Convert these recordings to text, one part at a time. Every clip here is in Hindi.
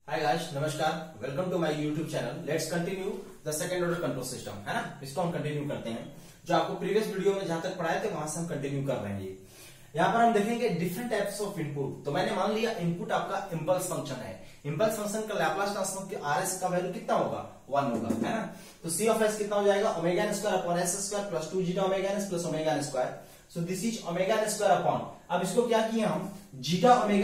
हाय गाइस, नमस्कार। Welcome to my YouTube channel. Let's continue the second order control system, है ना। इसको हम कंटिन्यू करते हैं। जो आपको प्रीवियस वीडियो में जहां तक पढ़ाए थे वहां से हम कंटिन्यू कर रहे हैं। ये यहाँ पर हम देखेंगे डिफरेंट टाइप्स ऑफ इनपुट। तो मैंने मान लिया इनपुट आपका इंपल्स फंक्शन है। इंपल्स फंक्शन का लैप्लास ट्रांसफॉर्म की आरएस का वैल्यू कितना होगा? 1 होगा, है ना। तो सी ऑफ एस कितना हो जाएगा? Omega N square upon S square plus 2 zeta omega N plus omega N square. So this is omega N square upon, अब इसको क्या किए हम, जीटा ओमेगा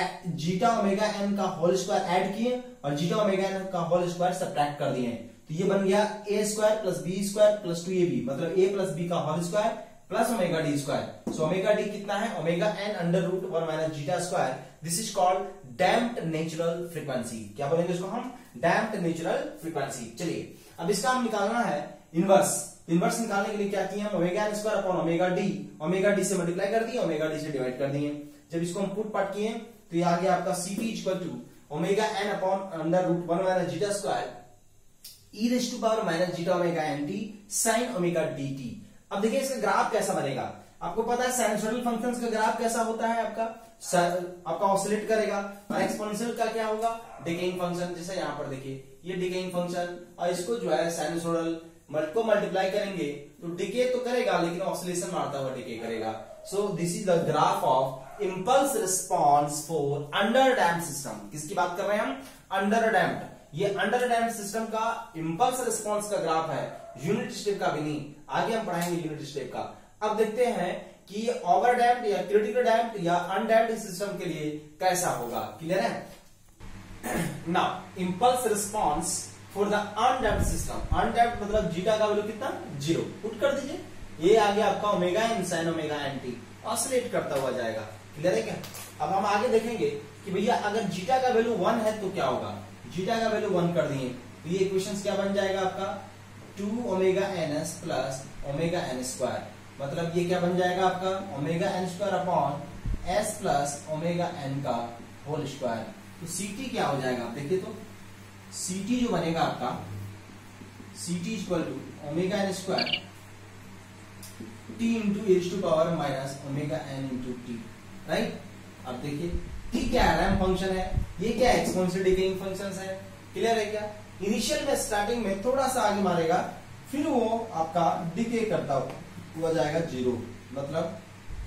एन का होल स्क्वायर ऐड किए और जीटा ओमेगा एन का होल स्क्वायर सब्ट्रैक्ट कर दिए। तो ये बन गया A square plus B square plus 2ab, मतलब ए प्लस बी का whole square plus omega D square. So omega D कितना है? Omega N under root 1 minus zeta square. This is called damped natural frequency. क्या बोलेंगे इसको हम? Damped natural frequency. चलिए अब इसका हम निकालना है इनवर्स। इनवर्स निकालने के लिए क्या किया हम? Omega N square upon omega D से मल्टीप्लाई कर दिए, ओमेगा डी से डिवाइड कर दिए। जब इसको हम पुट पार्ट किए तो ये आ गया आपका Cp equal to omega N upon under root 1 minus zeta square E raise to power minus zeta omega N T sine omega D T. अब देखिए इसका ग्राफ कैसा बनेगा। आपको पता है साइनसोइडल फंक्शंस का ग्राफ कैसा होता है? आपका ऑसिलेट करेगा। और एक्सपोनेंशियल का क्या होगा? Decaying function. जैसे यहाँ पर देखिए ये डिकेइंग फंक्शन, और इसको जो है साइनसोइडल को मल्टीप्लाई करेंगे तो डिके तो करेगा लेकिन ऑसिलेशन मारता हुआ डिके करेगा। So this is the graph of impulse response for under damped system. किसकी बात कर रहे हैं हम? Under damped. ये अंडर डैम्प्ड सिस्टम का इंपल्स रिस्पॉन्स का ग्राफ है, यूनिट स्टेप का भी नहीं। आगे हम पढ़ाएंगे यूनिट स्टेप का। अब देखते हैं कि ये ओवर डैम्प्ड या क्रिटिकल डैम्प्ड या अनडैम्प्ड सिस्टम के लिए कैसा होगा। क्लियर है? Now impulse response for the undamped system. Undamped मतलब जीटा का वैल्यू कितना? 0 पुट कर दीजिए। ये आ गया आपका omega N sine omega N T, oscillate करता हुआ जाएगा। क्लियर है क्या? अब हम आगे देखेंगे कि भैया अगर जीटा का वैल्यू 1 है तो क्या होगा। जीटा का वैल्यू 1 कर दिए तो ये इक्वेशन क्या बन जाएगा आपका? 2 omega N S plus omega N square. मतलब ये क्या बन जाएगा आपका? Omega N square upon S plus omega N का होल स्क्वायर। तो सीटी क्या हो जाएगा? देखिए तो सीटी जो बनेगा आपका, C T equal to omega N square T into H to power minus omega N into T, right. अब देखिए टी क्या है? रैंप फंक्शन है। ये क्या है? एक्सपोनेंशियल डिकेइंग फंक्शंस है। क्लियर है क्या? इनिशियल में स्टार्टिंग में थोड़ा सा आगे मारेगा, फिर वो आपका डिके करता हुआ जाएगा 0। मतलब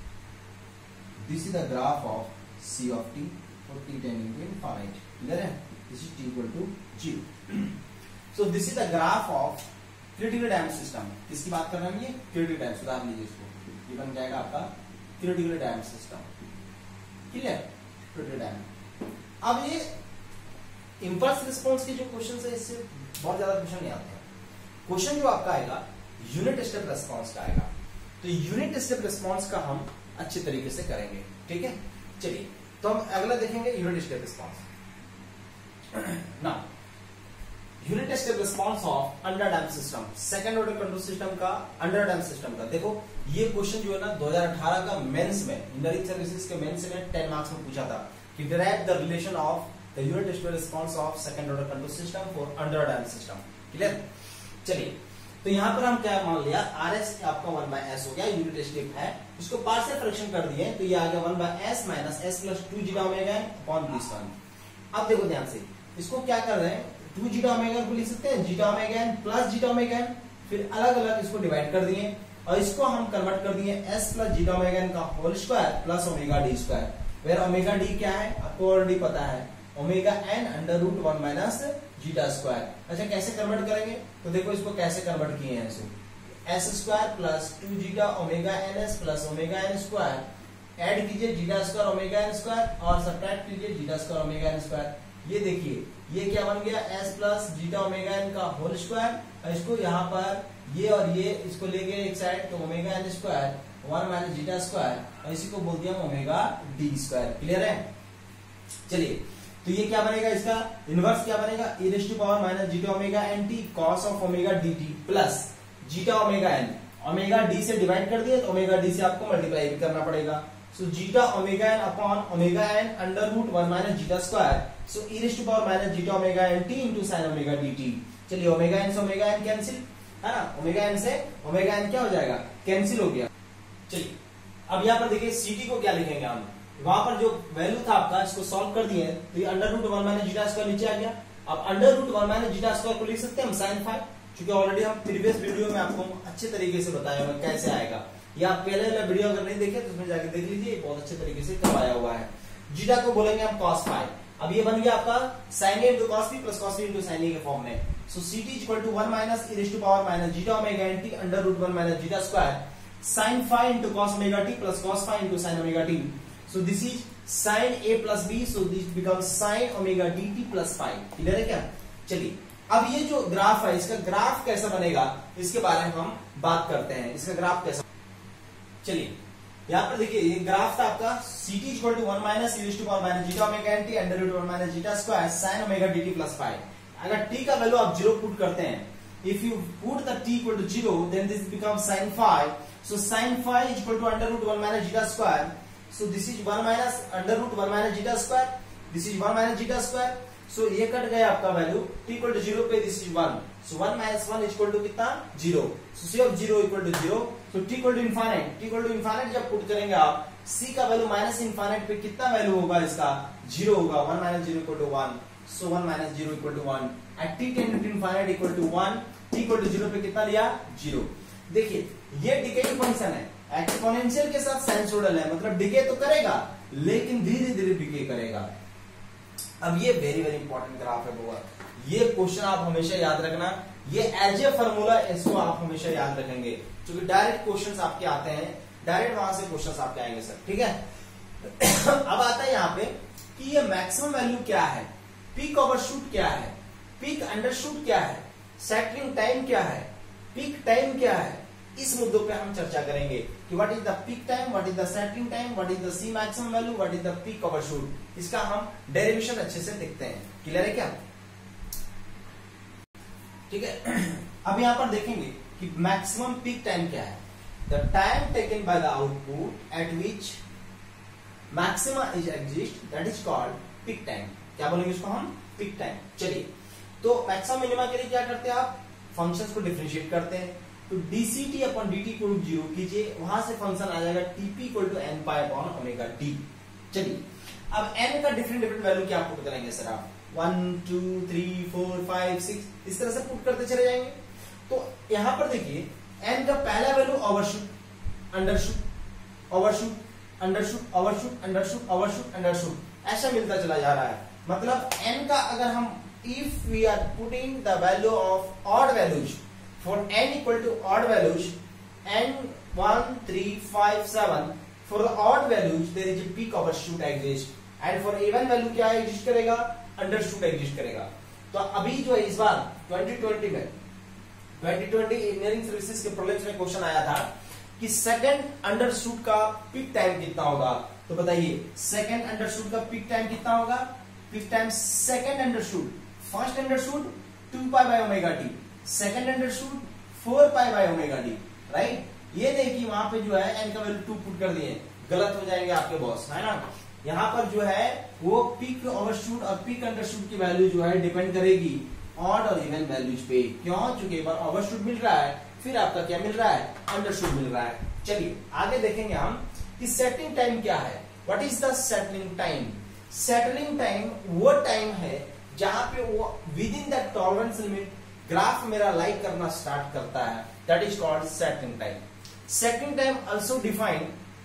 this is the graph of C of T for T tending to infinite. Clear है? This is t equal to 0. So this is the graph of critical damped system. किसकी बात कर रहे हैं? ये critical damped। सुधार लीजिए इसको। ये बन जाएगा आपका critical damped system। Clear? critical damped। अब ये इंपल्स रिस्पॉन्स के जो क्वेश्चन है इससे बहुत ज्यादा क्वेश्चन नहीं आते हैं। क्वेश्चन जो आपका आएगा यूनिट स्टेप रिस्पॉन्स का आएगा। तो यूनिट स्टेप रिस्पॉन्स का हम अच्छे तरीके से करेंगे। ठीक है, चलिए तो हम अगला देखेंगे unit step response. Now, unit step response of under damped system, second order control system का, अंडर डैम्प्ड सिस्टम का। देखो ये क्वेश्चन जो है ना 2018 का मेंस में, इंडस्ट्रियल सर्विसेज के मेंस में 10 मार्क्स में पूछा था कि derive the relation of the unit step response of second order control system for under damped system. Clear? चलिए तो यहां पर हम क्या मान लिया, आरएस आपका 1/s हो गया, यूनिट स्टेप है, इसको पार्शियल फ्रैक्शन कर दिए तो ये आ गया 1/s minus s plus 2 zeta omega N upon this one. अब देखो ध्यान से, इसको क्या कर रहे हैं? 2 जीटा ओमेगा को लिख सकते हैं zeta omega N plus zeta omega N, फिर अलग अलग इसको डिवाइड कर दिए और इसको हम कन्वर्ट कर दिए s plus zeta omega N का whole square plus omega D square. Where omega D क्या है? आपको ऑलरेडी पता है, omega N under root 1 minus zeta square. अच्छा कैसे कन्वर्ट करेंगे? तो देखो इसको कैसे कन्वर्ट किए हैं। S square plus 2 zeta omega N S plus omega N square, add कीजिए zeta square omega N square और सब्ट्रैक्ट कीजिए zeta square omega N square. ये देखिए ये क्या बन गया? s plus zeta omega N का होल स्क्वायर, और इसको यहाँ पर ये और ये इसको ले गए एक साइड तो omega N square 1 minus zeta square, और इसी को बोल दिया ओमेगा डी स्क्वायर। क्लियर है? चलिए तो ये क्या बनेगा? इसका इनवर्स क्या बनेगा? e raise to power minus zeta omega N T cos of omega D T plus zeta omega N. Omega D से डिवाइड कर दिए तो ओमेगा डी से आपको मल्टीप्लाई भी करना पड़ेगा। So zeta omega N upon omega N under root 1 minus zeta square. So e raise to power minus zeta omega N T into sine omega D T. चलिए ओमेगा एन से ओमेगा एन कैंसिल, है ना। ओमेगा एन से ओमेगा एन क्या हो जाएगा? कैंसिल हो गया। चलिए अब यहाँ पर देखिए सीटी को क्या लिखेंगे हम? वहां पर जो वैल्यू था आपका, इसको सॉल्व कर दिए तो ये under root 1 minus zeta square नीचे आ गया। अब under root 1 minus zeta square को लिख सकते हैं हम sin फाई, क्योंकि ऑलरेडी हम प्रीवियस वीडियो में आपको अच्छे तरीके से बताया हुआ कैसे आएगा। या आप पहले वाला वीडियो अगर नहीं देखे तो उसमें जाके देख लीजिए, बहुत अच्छे तरीके से करवाया हुआ है। जीटा को बोलेंगे हम cos फाई। अब ये बन गया आपका sin a into cos b plus cos b into sin a के फॉर्म में। So ct equal to 1 minus e raise to power minus zeta omega nt under root 1 minus zeta square sin phi into cos omega t plus cos phi into sin omega t। So this is sin a plus b, so this becomes sin omega dt plus phi। Clear है क्या? चलिए अब ये जो ग्राफ है, इसका ग्राफ कैसा बनेगा इसके बारे में हम बात करते हैं। इसका ग्राफ कैसा, चलिए यहाँ पर देखिए, ये ग्राफ था आपका ct equal to 1 minus e raise to power minus zeta omega nt under root 1 minus zeta square sin omega dt plus phi। अगर t का वैल्यू आप 0 पुट करते हैं, if you put the t equal to 0, then this becomes sin phi। So sin phi is equal to under root 1 minus zeta square। So this is 1 minus under root 1 minus zeta square, this is 1 minus zeta square। So ये कट गया आपका वैल्यू t equal to 0 पे, this is 1। So 1 minus 1 is equal to कितना 0। So c of 0 equal to 0। So t equal to infinite, t equal to infinite जब पुट करेंगे आप, c का वैल्यू माइनस इनफाइनाइट पे कितना वैल्यू होगा इसका, 0 होगा। 1 minus 0 equal to 1। So 1 minus 0 equal to 1। At t tending to infinite equal to 1, t equal to 0 पे कितना लिया 0। देखिए ये डिकेइंग फंक्शन है, एक्सपोनेंशियल के साथ साइनसोइडल है, मतलब डिके तो करेगा लेकिन धीरे धीरे डिके करेगा। अब ये वेरी वेरी इंपॉर्टेंट ग्राफ है बुआ, ये क्वेश्चन आप हमेशा याद रखना, ये एज ए फॉर्मूला इसको आप हमेशा याद रखेंगे, क्योंकि डायरेक्ट क्वेश्चंस आपके आते हैं, डायरेक्ट वहां से क्वेश्चंस आपके आएंगे सर, ठीक है। अब आता है यहाँ पे कि ये मैक्सिमम वैल्यू क्या है, पीक ओवरशूट क्या है, पीक अंडरशूट क्या है, सेटलिंग टाइम क्या है, पीक टाइम क्या है। इस मुद्दों पे हम चर्चा करेंगे कि what is the peak time, what is the settling time, what is the c maximum value, what is the peak overshoot. इसका हम डेरिवेशन अच्छे से देखते हैं। क्लियर है क्या? ठीक है। अब यहां पर देखेंगे कि मैक्सिमम पीक टाइम क्या है, the time taken by the output at which maxima is exist, that is called peak time. क्या बोलेंगे इसको हम, पीक टाइम। चलिए तो मैक्सिमम मिनिमा के लिए क्या करते हैं आप, फंक्शंस को डिफरेंशिएट करते हैं। तो dct अपॉन dt को 0 कीजिए, वहां से फंक्शन आ जाएगा tp equal to n pi upon omega t। चलिए अब n का डिफरेंट डिफरेंट वैल्यू क्या पुट करेंगे सर आप, 1 2 3 4 5 6 इस तरह से पुट करते चले जाएंगे। तो यहां पर देखिए n का पहला value overshoot undershoot overshoot undershoot overshoot undershoot overshoot undershoot, ऐसा मिलता चला जा रहा है। मतलब n का अगर हम if we are putting the value of odd values for n equal to odd values, n 1 3 5 7, for the odd values there is a peak overshoot exist, and for even value क्या एग्जिस्ट करेगा, अंडरशूट एग्जिस्ट करेगा। तो अभी जो है इस बार 2020 में 2020 इंजीनियरिंग सर्विसेज के प्रीलिम्स में क्वेश्चन आया था कि सेकंड अंडरशूट का पीक टाइम कितना होगा। तो बताइए सेकंड अंडरशूट का पीक टाइम कितना होगा, peak time second undershoot, first undershoot 2 pi by omega t, second undershoot 4 pi by omega t, right. ये नहीं कि वहां पे जो है n का वैल्यू 2 पुट कर दिए, गलत हो जाएंगे आपके बॉस, है ना। यहाँ पर जो है वो पीक ओवरशूट और पीक अंडरशूट की वैल्यू जो है डिपेंड करेगी ऑड और इवन वैल्यूज पे। क्यों? क्योंकि एक बार ओवरशूट मिल रहा है, फिर आपका क्या मिल रहा है, अंडरशूट मिल रहा है। चलिए आगे देखेंगे हम कि सेटलिंग टाइम क्या है, what is the settling time. Settling time वो टाइम है जहां पे वो within the tolerance limit graph मेरा लाइक करना स्टार्ट करता है, that is called settling time. Settling time also define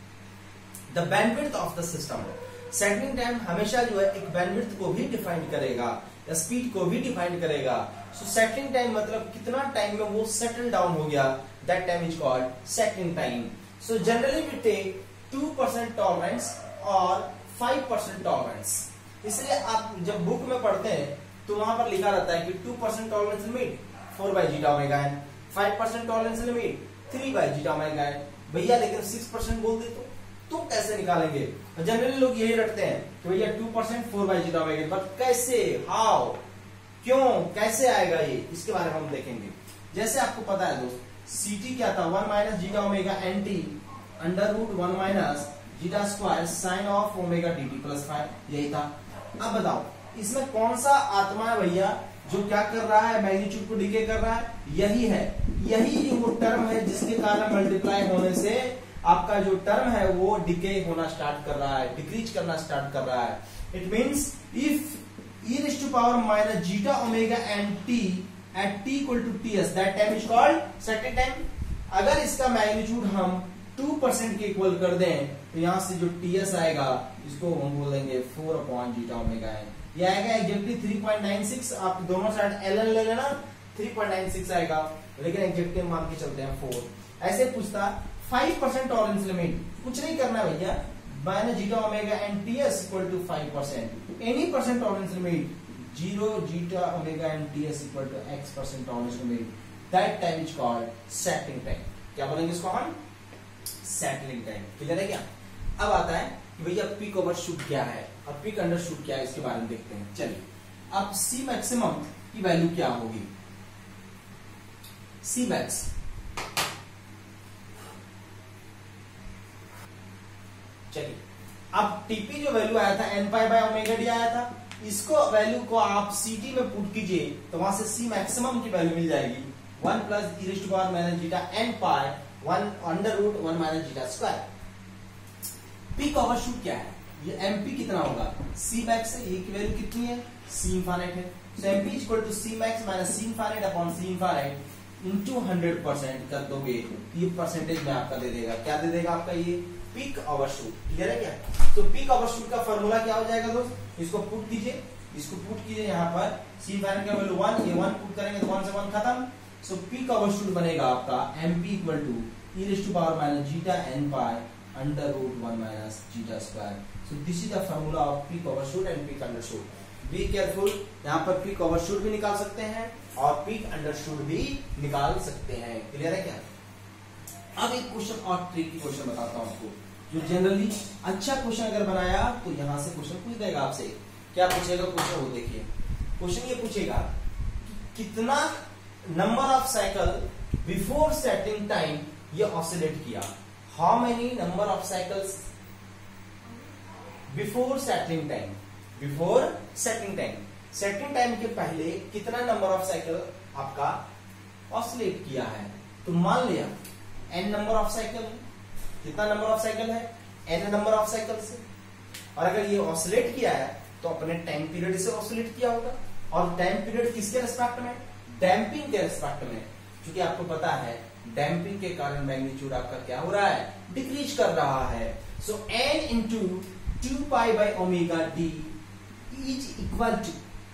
the bandwidth of the system. Settling time हमेशा जो है एक बैंडविड्थ को भी डिफाइन करेगा या स्पीड को भी डिफाइन करेगा। सो सेटलिंग टाइम मतलब कितना टाइम में वो सेटल डाउन हो गया, that time is called settling time. So generally we take 2% tolerance और 5% टॉलरेंस। इसलिए आप जब बुक में पढ़ते हैं तो वहां पर लिखा रहता है कि 2% tolerance limit 4 by zeta omega n, 5% tolerance limit 3 by zeta omega n। भैया लेकिन 6% बोल दे तो कैसे निकालेंगे? जनरली लोग यही रखते हैं कि भैया 2% 4 बाई जीटा ओमेगा, बट कैसे, हाउ, क्यों, कैसे आएगा ये, इसके बारे में हम देखेंगे। जैसे आपको पता है दोस्त, ct क्या था, 1 minus zeta omega nt under root 1 minus zeta square sine of omega dt plus 5, यही था। अब बताओ इसमें कौन सा आत्मा है भैया जो क्या कर रहा है, मैग्नीट्यूड को डिके कर रहा है, यही है, यही वो टर्म है जिसके कारण मल्टीप्लाई होने से आपका जो टर्म है वो डिके होना स्टार्ट कर रहा है, डिक्रीज करना स्टार्ट कर रहा है। It means if e raised to power minus zeta omega and t at t equal to ts, that time is called setting time. अगर इसका मैग्नीट्यूड हम 2% के इक्वल कर दें तो यहां से जो ts आएगा इसको हम बोल देंगे 4 अपॉन जीटा ओमेगा है। ये आएगा एग्जैक्टली 3.96। आप दोनों साइड ln ले लेना, 3.96 आएगा, लेकिन एग्जैक्टली मान के चलते हैं 4। ऐसे पूछता 5% टॉलरेंस लिमिट, कुछ नहीं करना भैया, minus zeta omega n TS equal to 5%, any percent tolerance limit 0 zeta omega n TS equal to x% tolerance limit, that time is called settling time. क्या बोलेंगे इसको हम? Settling time. क्लियर है क्या? अब आता है कि भैया पीक ओवरशूट क्या है और पीक अंडरशूट क्या है, इसके बारे में देखते हैं। चलिए, अब सी मैक्सिमम की वैल्यू क्या होगी? सी मैक्स चलिए, अब टीपी जो वैल्यू आया था n pi by omega d आया था, इसको वैल्यू को आप सीटी में पुट कीजिए तो वहां से सी मैक्सिमम की वैल्यू मिल जाएगी 1 plus e raise to power minus zeta n pi 1 under root 1 minus zeta square. Peak overshoot क्या है? ये एमपी कितना होगा? सी मैक्स है, ये की वैल्यू कितनी है? सी इनफाइनाइट है। So MP equal to c max minus c infinite upon c infinite into 100% कर दोगे तो ये परसेंटेज में आपका दे देगा। क्या दे देगा आपका? ये पीक ओवरशूट। क्लियर है क्या? तो पीक ओवरशूट का फॉर्मूला क्या हो जाएगा दोस्त? इसको पुट कीजिए, इसको पुट कीजिए यहाँ पर, सी इनफाइनाइट का वैल्यू 1, ये 1 पुट करेंगे तो 1 से 1 खत्म। सो पीक ओवरशूट बनेगा आपका MP equal to e raise to power minus zeta n pi under root 1 minus zeta square. So this is the formula of peak overshoot and peak undershoot. Be careful, यहाँ पर पीक ओवरशूट भी निकाल सकते हैं और पीक अंडरशूट भी निकाल सकते हैं। क्लियर है क्या? अब एक क्वेश्चन और ट्रिकी क्वेश्चन बताता हूं आपको, जो जनरली अच्छा क्वेश्चन अगर बनाया तो यहां से क्वेश्चन पूछ देगा आपसे। क्या पूछेगा क्वेश्चन? वो देखिए, क्वेश्चन ये पूछेगा कि कितना number of cycle before setting time ये ऑसिलेट किया। How many number of cycles before setting time? Before setting time, setting time के पहले कितना नंबर ऑफ साइकिल आपका ऑसिलेट किया है। तो मान लिया n नंबर ऑफ साइकिल, कितना नंबर ऑफ साइकिल है? n नंबर ऑफ साइकिल से। और अगर ये ऑसिलेट किया है तो अपने टाइम पीरियड से ऑसिलेट किया होगा, और टाइम पीरियड किसके रिस्पेक्ट में? डैम्पिंग के रिस्पेक्ट में। क्योंकि आपको पता है डैम्पिंग के कारण मैग्नीट्यूड आपका क्या हो रहा है? डिक्रीज कर रहा है। So n into 2 pi by omega d is equal to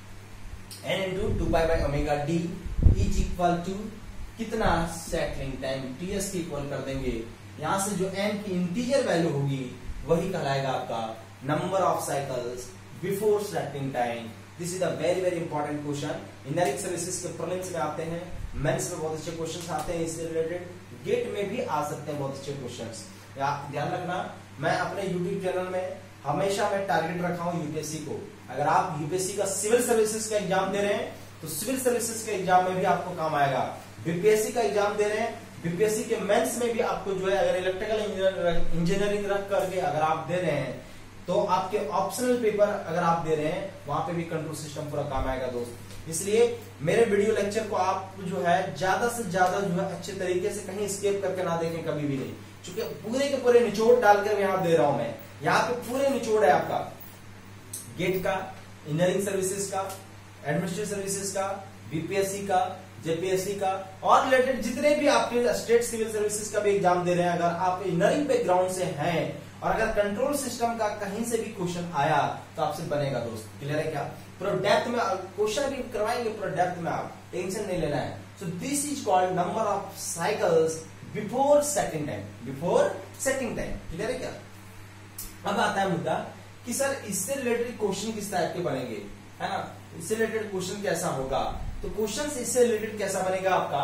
n into 2 pi by omega d is equal to कितना? सेटलिंग टाइम ts की इक्वल कर देंगे। यहां से जो n की इंटीजर वैल्यू होगी वही कहलाएगा आपका number of cycles before settling time. This is a very very important question. Indirect services के प्रीलिम्स में आते हैं, मेंस में बहुत अच्छे क्वेश्चंस आते हैं इससे रिलेटेड, गेट में भी आ सकते हैं बहुत अच्छे क्वेश्चंस। ध्यान रखना, मैं अपने यूट्यूब चैनल में हमेशा मैं टारगेट रखा हूं यूपीएससी को। अगर आप यूपीएससी का सिविल सर्विसेज का एग्जाम दे रहे हैं तो सिविल सर्विसेज के एग्जाम में भी आपको काम आएगा। बीपीएससी का एग्जाम दे रहे हैं, बीपीएससी के मेंस में भी आपको जो है, अगर इलेक्ट्रिकल इंजीनियरिंग रख करके अगर आप दे रहे हैं तो आपके ऑप्शनल पेपर अगर आप दे रहे हैं वहां पे भी कंट्रोल सिस्टम पूरा काम आएगा दोस्त। इसलिए मेरे वीडियो लेक्चर को आप जो है ज्यादा से ज्यादा जो है अच्छे तरीके से कहीं स्किप करके ना देखें, कभी भी नहीं, क्योंकि पूरे के पूरे निचोड़ डालकर यहाँ दे रहा हूं मैं। यहाँ पे पूरे निचोड़ है आपका गेट का, इंजीनियरिंग सर्विसेज का, एडमिनिस्ट्रेटिव सर्विसेज का, बीपीएससी का, जेपीएससी का और रिलेटेड जितने भी आपके स्टेट सिविल सर्विसेज का भी एग्जाम दे रहे हैं। अगर आप इंजीनियरिंग बैकग्राउंड से हैं और अगर कंट्रोल सिस्टम का कहीं से भी क्वेश्चन आया तो आपसे बनेगा दोस्त। क्लियर है क्या? पूरा डेप्थ में क्वेश्चन भी करवाएंगे, पूरा डेप्थ में, आप टेंशन नहीं लेना है। So this is called number of cycles before setting time, before setting time. Clear है क्या? अब आता है मुद्दा कि सर इससे रिलेटेड क्वेश्चन किस टाइप के बनेंगे, है ना? इससे रिलेटेड क्वेश्चन कैसा होगा? तो क्वेश्चन इससे रिलेटेड कैसा बनेगा आपका?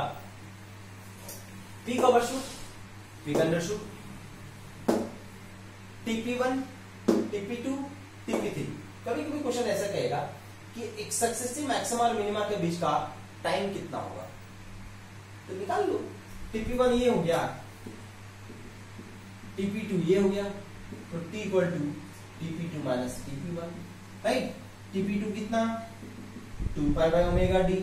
Peak overshoot, peak undershoot, TP1, TP2, TP3। कभी कभी क्वेश्चन ऐसा कहेगा कि एक सक्सेसिव मैक्सिमा और मिनिमा के बीच का टाइम कितना होगा, तो निकाल लो। TP1 ये हो गया, TP2 ये हो गया, तो T equal to TP2 minus TP1, right? TP2 कितना? 2 pi by omega d.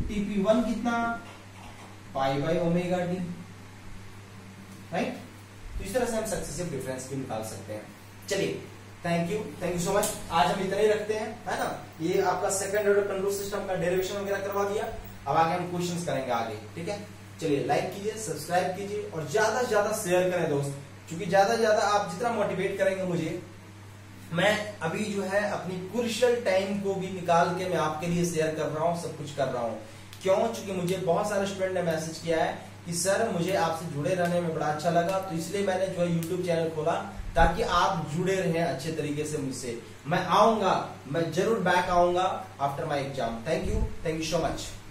TP1 कितना? Pi by omega d, right? तो इस तरह से हम सक्सेसिव डिफरेंस भी निकाल सकते हैं। चलिए, थैंक यू सो मच। आज हम इतना ही रखते हैं, है ना। ये आपका सेकंड ऑर्डर कंट्रोल सिस्टम का डेरिवेशन वगैरह करवा दिया। अब आगे हम क्वेश्चंस करेंगे आगे, ठीक है। चलिए, लाइक कीजिए, सब्सक्राइब कीजिए और ज्यादा से ज्यादा शेयर करें दोस्त, क्योंकि ज्यादा से ज्यादा आप जितना मोटिवेट करेंगे मुझे, मैं अभी जो है अपनी क्रूशियल टाइम को भी निकाल के मैं आपके लिए शेयर कर रहा हूँ, सब कुछ कर रहा हूँ। क्यों? क्योंकि मुझे बहुत सारे स्टूडेंट ने मैसेज किया है कि सर मुझे आपसे जुड़े रहने में बड़ा अच्छा लगा, तो इसलिए मैंने जो है यूट्यूब चैनल खोला ताकि आप जुड़े रहें अच्छे तरीके से मुझसे। मैं आऊंगा, मैं जरूर बैक आऊंगा after my exam. Thank you so much.